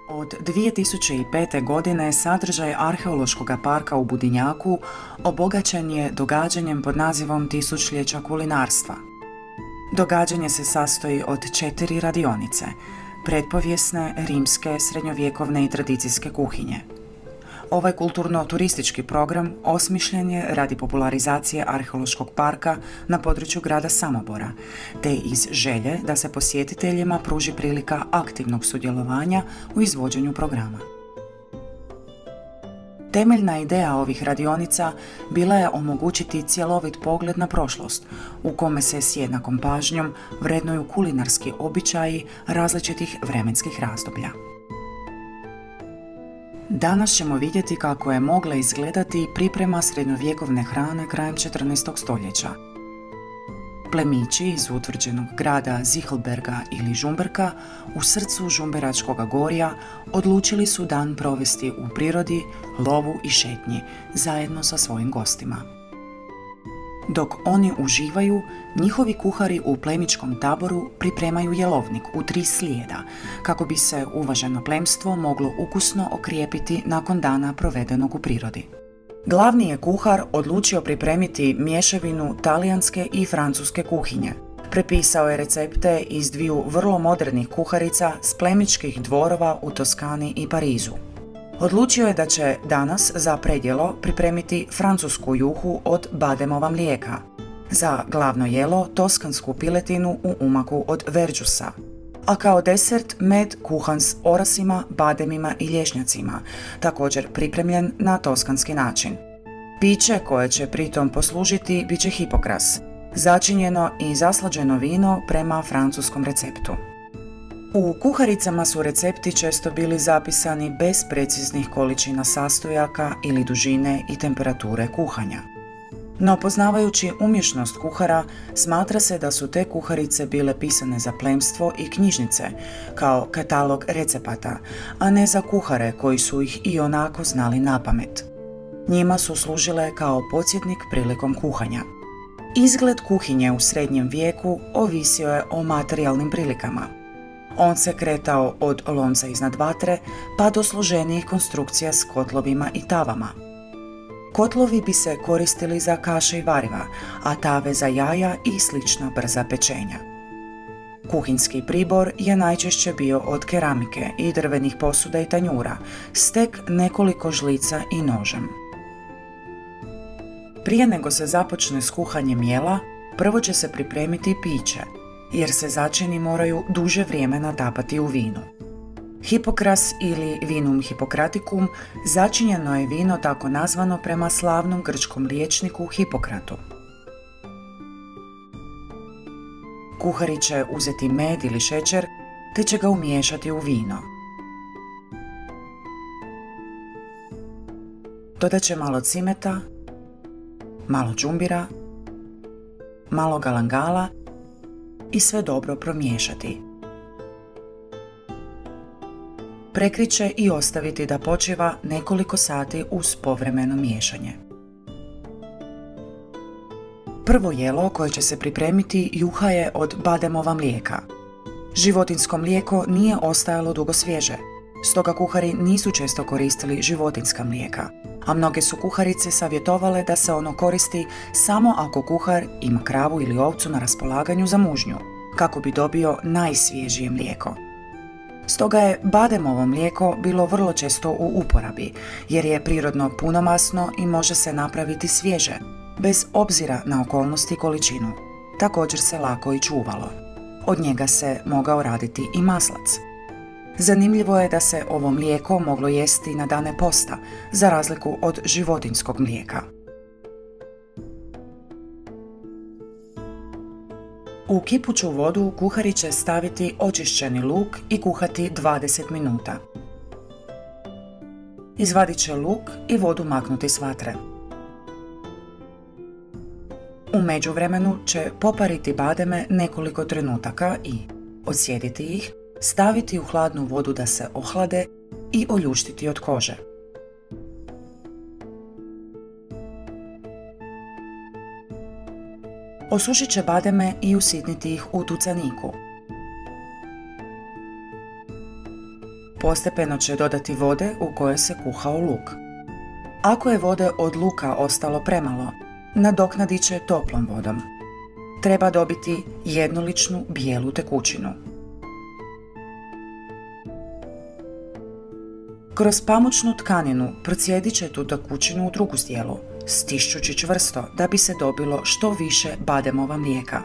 Od 2005. godine sadržaj arheološkog parka u Budinjaku obogaćen je događanjem pod nazivom Tisućljeća kulinarstva. Događanje se sastoji od 4 radionice, pretpovijesne, rimske, srednjovjekovne i tradicijske kuhinje. Ovaj kulturno-turistički program osmišljen je radi popularizacije arheološkog parka na području grada Samobora, te iz želje da se posjetiteljima pruži prilika aktivnog sudjelovanja u izvođenju programa. Temeljna ideja ovih radionica bila je omogućiti cjelovit pogled na prošlost, u kome se s jednakom pažnjom vrednuju kulinarski običaji različitih vremenskih razdoblja. Danas ćemo vidjeti kako je mogla izgledati priprema srednjovjekovne hrane krajem 14. stoljeća. Plemići iz utvrđenog grada Zichelberga ili Žumberka u srcu Žumberačkog gorja odlučili su dan provesti u prirodi, lovu i šetnji zajedno sa svojim gostima. Dok oni uživaju, njihovi kuhari u plemičkom taboru pripremaju jelovnik u 3 slijeda, kako bi se uvaženo plemstvo moglo ukusno okrijepiti nakon dana provedenog u prirodi. Glavni je kuhar odlučio pripremiti mješavinu talijanske i francuske kuhinje. Prepisao je recepte iz 2 vrlo modernih kuharica s plemičkih dvorova u Toskani i Parizu. Odlučio je da će danas za predjelo pripremiti francusku juhu od bademova mlijeka, za glavno jelo toskansku piletinu u umaku od verđusa, a kao desert med kuhan s orasima, bademima i lješnjacima, također pripremljen na toskanski način. Piće koje će pritom poslužiti bit će hipokras, začinjeno i zaslađeno vino prema francuskom receptu. U kuharicama su recepti često bili zapisani bez preciznih količina sastojaka ili dužine i temperature kuhanja. No poznavajući umješnost kuhara, smatra se da su te kuharice bile pisane za plemstvo i knjižnice, kao katalog recepata, a ne za kuhare koji su ih i onako znali napamet. Njima su služile kao podsjetnik prilikom kuhanja. Izgled kuhinje u srednjem vijeku ovisio je o materijalnim prilikama. On se kretao od lonca iznad vatre pa do složenijih konstrukcija s kotlovima i tavama. Kotlovi bi se koristili za kaše i variva, a tave za jaja i slična brza pečenja. Kuhinjski pribor je najčešće bio od keramike i drvenih posuda i tanjura, s tek nekoliko žlica i nožem. Prije nego se započne s kuhanjem jela, prvo će se pripremiti piće, jer se začini moraju duže vrijeme natapati u vinu. Hipokras ili vinum hippocraticum začinjeno je vino tako nazvano prema slavnom grčkom liječniku Hipokratu. Kuhari će uzeti med ili šećer te će ga umiješati u vino. Dodat će malo cimeta, malo džumbira, malo galangala i sve dobro promiješati. Prekrit će i ostaviti da počiva nekoliko sati uz povremeno miješanje. Prvo jelo koje će se pripremiti juha je od bademova mlijeka. Životinjsko mlijeko nije ostajalo dugo svježe, stoga kuhari nisu često koristili životinjska mlijeka, a mnoge su kuharice savjetovale da se ono koristi samo ako kuhar ima kravu ili ovcu na raspolaganju za mužnju, kako bi dobio najsvježije mlijeko. Stoga je bademovo mlijeko bilo vrlo često u uporabi, jer je prirodno punomasno i može se napraviti svježe, bez obzira na okolnosti i količinu. Također se lako i čuvalo. Od njega se mogao raditi i maslac. Zanimljivo je da se ovo mlijeko moglo jesti na dane posta, za razliku od životinjskog mlijeka. U kipuću vodu kuhari će staviti očišćeni luk i kuhati 20 minuta. Izvadit će luk i vodu maknuti s vatre. U međuvremenu će popariti bademe nekoliko trenutaka i odsjediti ih, staviti u hladnu vodu da se ohlade i oljuštiti od kože. Osušit će bademe i usitniti ih u tucaniku. Postepeno će dodati vode u kojoj se kuhao luk. Ako je vode od luka ostalo premalo, nadoknadit će toplom vodom. Treba dobiti jednoličnu bijelu tekućinu. Kroz pamučnu tkaninu procijedit će tu tekućinu u drugu zdjelu, stišćući čvrsto da bi se dobilo što više bademova mlijeka.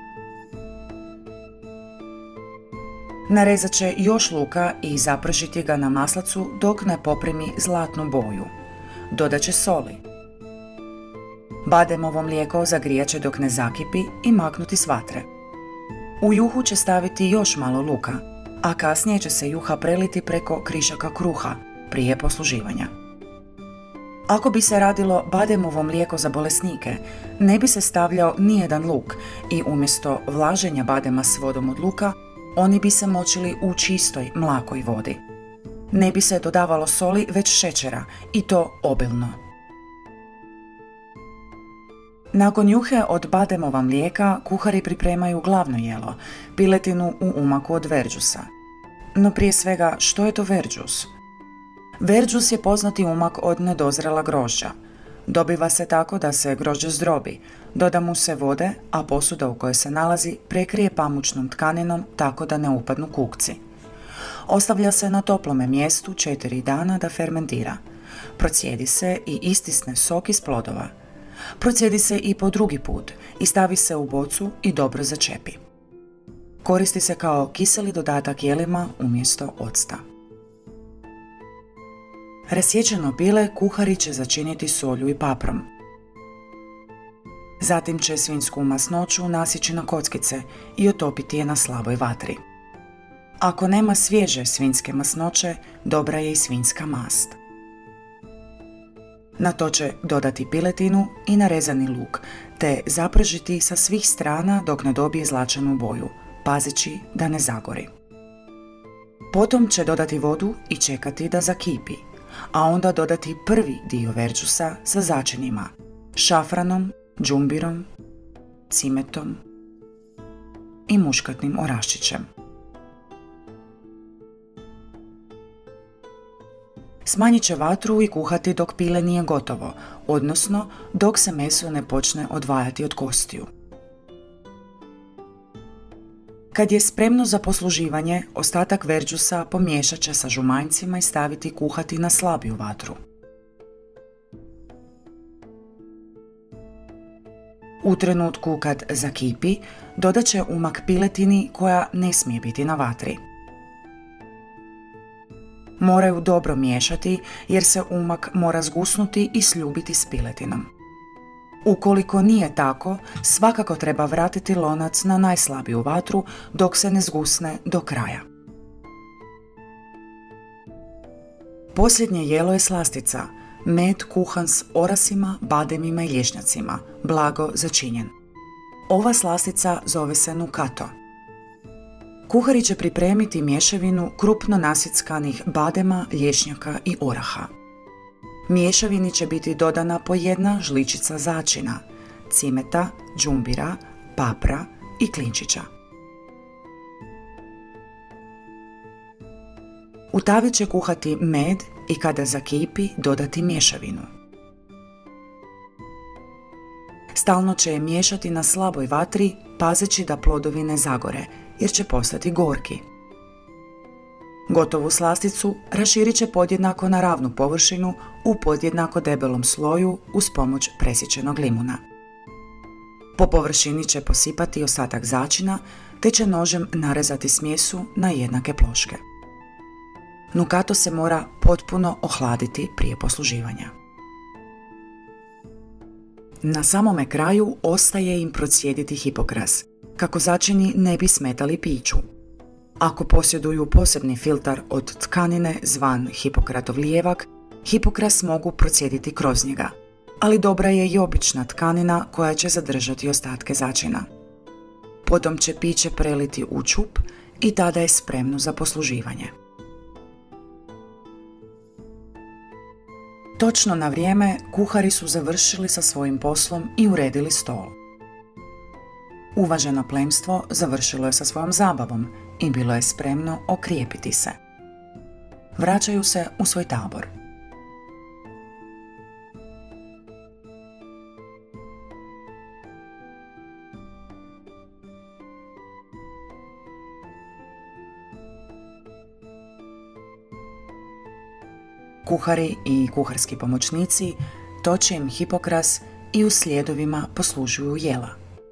Narezat će još luka i zapržiti ga na maslacu dok ne poprimi zlatnu boju. Dodat će soli. Bademovo mlijeko zagrijat će dok ne zakipi i maknuti s vatre. U juhu će staviti još malo luka, a kasnije će se juha preliti preko krišaka kruha prije posluživanja. Ako bi se radilo bademovo mlijeko za bolesnike, ne bi se stavljao nijedan luk i umjesto vlaženja badema s vodom od luka, oni bi se močili u čistoj, mlakoj vodi. Ne bi se dodavalo soli, već šećera, i to obilno. Nakon juhe od bademova mlijeka, kuhari pripremaju glavno jelo, piletinu u umaku od verđusa. No prije svega, što je to verđus? Verđus je poznati umak od nedozrela grožđa. Dobiva se tako da se grožđe zdrobi, doda mu se vode, a posuda u kojoj se nalazi prekrije pamučnom tkaninom tako da ne upadnu kukci. Ostavlja se na toplome mjestu 4 dana da fermentira. Procijedi se i istisne sok iz plodova. Procijedi se i po drugi put i stavi se u bocu i dobro začepi. Koristi se kao kiseli dodatak jelima umjesto octa. Rasječeno pile kuhari će začiniti solju i paprom. Zatim će svinjsku masnoću nasići na kockice i otopiti je na slaboj vatri. Ako nema svježe svinjske masnoće, dobra je i svinjska mast. Na to će dodati piletinu i narezani luk, te zapržiti sa svih strana dok ne dobije zlačanu boju, pazeći da ne zagori. Potom će dodati vodu i čekati da zakipi, a onda dodati prvi dio verđusa sa začinima, šafranom, džumbirom, cimetom i muškatnim oraščićem. Smanjit će vatru i kuhati dok pile nije gotovo, odnosno dok se meso ne počne odvajati od kostiju. Kad je spremno za posluživanje, ostatak verđusa pomiješat će sa žumanjcima i staviti kuhati na slabiju vatru. U trenutku kad zakipi, dodat će umak piletini koja ne smije biti na vatri. Moraju dobro miješati jer se umak mora zgusnuti i sljubiti s piletinom. Ukoliko nije tako, svakako treba vratiti lonac na najslabiju vatru dok se ne zgusne do kraja. Posljednje jelo je slastica, med kuhan s orasima, bademima i lješnjacima, blago začinjen. Ova slastica zove se nukato. Kuhari će pripremiti mješavinu krupno nasjeckanih badema, lješnjaka i oraha. Mješavini će biti dodana po 1 žličica začina, cimeta, džumbira, papra i klinčića. U tavi će kuhati med i kada zakipi dodati mješavinu. Stalno će je miješati na slaboj vatri, pazeći da plodovi ne zagore, jer će postati gorki. Gotovu slasticu raširit će podjednako na ravnu površinu u podjednako debelom sloju uz pomoć presječenog limuna. Po površini će posipati ostatak začina te će nožem narezati smjesu na jednake ploške. Nukato se mora potpuno ohladiti prije posluživanja. Na samome kraju ostaje im procijediti hipokras, kako začini ne bi smetali piću. Ako posjeduju posebni filtar od tkanine zvan hipokratov lijevak, hipokras mogu procijediti kroz njega, ali dobra je i obična tkanina koja će zadržati ostatke začina. Potom će piće preliti u čup i tada je spremno za posluživanje. Točno na vrijeme kuhari su završili sa svojim poslom i uredili stol. Uvaženo plemstvo završilo je sa svojom zabavom i bilo je spremno okrijepiti se. vraćaju se u svoj tabor. Kuhari i kuharski pomoćnici toče im Hipokras i u slijedovima poslužuju jela.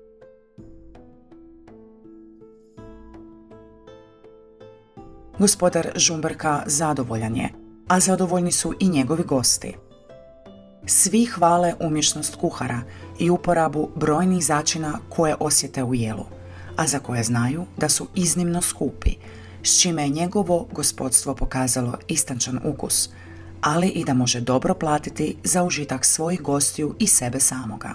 Gospodar Žumberka zadovoljan je, a zadovoljni su i njegovi gosti. Svi hvale umješnost kuhara i uporabu brojnih začina koje osjete u jelu, a za koje znaju da su iznimno skupi, s čime je njegovo gospodstvo pokazalo istančan ukus, ali i da može dobro platiti za užitak svojih gostiju i sebe samoga.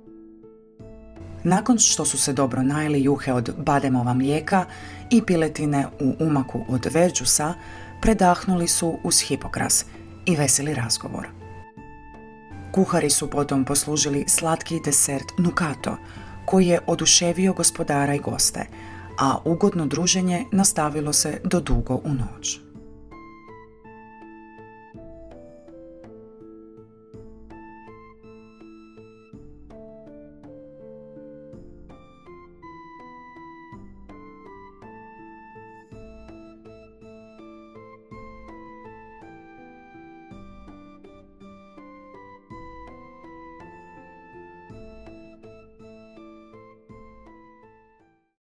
Nakon što su se dobro najeli juhe od bademova mlijeka i piletine u umaku od verđusa, predahnuli su uz Hipokras i veseli razgovor. Kuhari su potom poslužili slatki desert nukato, koji je oduševio gospodara i goste, a ugodno druženje nastavilo se do dugo u noć.